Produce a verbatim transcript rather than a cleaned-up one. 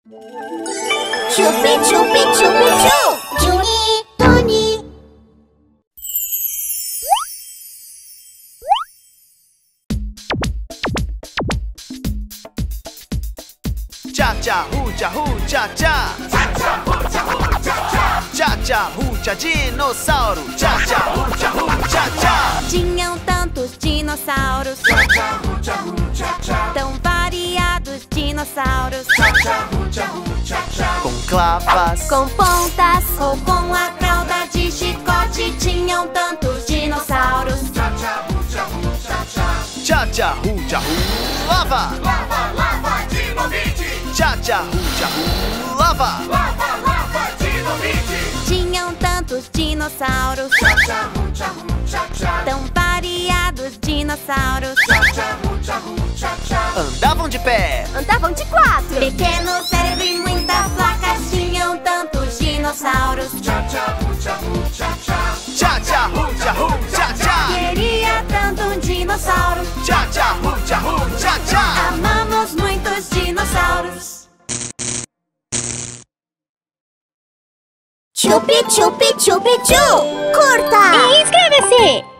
Chupi chupi chupi chu, Juni, Tony. Cha cha hucha hucha cha. Cha cha hucha dinossauro. Cha cha hucha hucha cha. Tinham tantos dinossauros, tão variados dinossauros, Com clavas, com pontas ou com a cauda de chicote. Tinham tantos dinossauros. cha cha hucha hu. Lava, Lava, lava, dinamite! cha cha hucha hu. Lava, Lava, lava, dinamite! Tinham tantos dinossauros, Cha-cha, hu-cha, hu-cha-cha! tão variados dinossauros. Cha-cha, hu-cha, hu-cha-cha! andavam de pé. Andavam de quatro. Pequeno cérebro e muitas placas. Tinham tantos dinossauros. Cha-cha, hu-cha, hu-cha-cha! Cha cha hucha hucha cha. Queria tanto um dinossauro. Cha cha hucha hucha cha. Amamos muitos dinossauros. Chupi chupi chupi chu, curta! E inscreva-se!